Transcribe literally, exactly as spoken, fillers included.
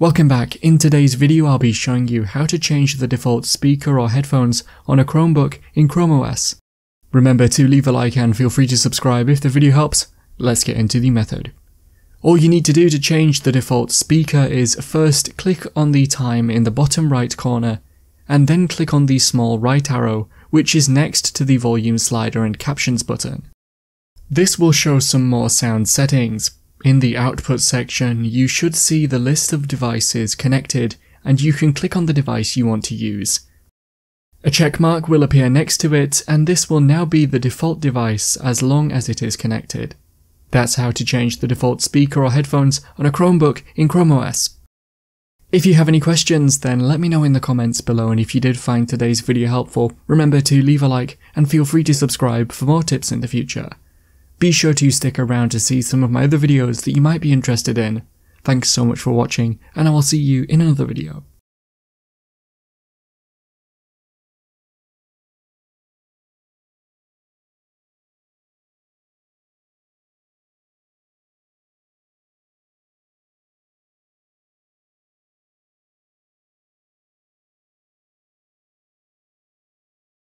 Welcome back. In today's video I'll be showing you how to change the default speaker or headphones on a Chromebook in ChromeOS. Remember to leave a like and feel free to subscribe if the video helps. Let's get into the method. All you need to do to change the default speaker is first click on the time in the bottom right corner and then click on the small right arrow which is next to the volume slider and captions button. This will show some more sound settings. In the output section, you should see the list of devices connected and you can click on the device you want to use. A check mark will appear next to it and this will now be the default device as long as it is connected. That's how to change the default speaker or headphones on a Chromebook in ChromeOS. If you have any questions, then let me know in the comments below, and if you did find today's video helpful, remember to leave a like and feel free to subscribe for more tips in the future. Be sure to stick around to see some of my other videos that you might be interested in. Thanks so much for watching, and I will see you in another video.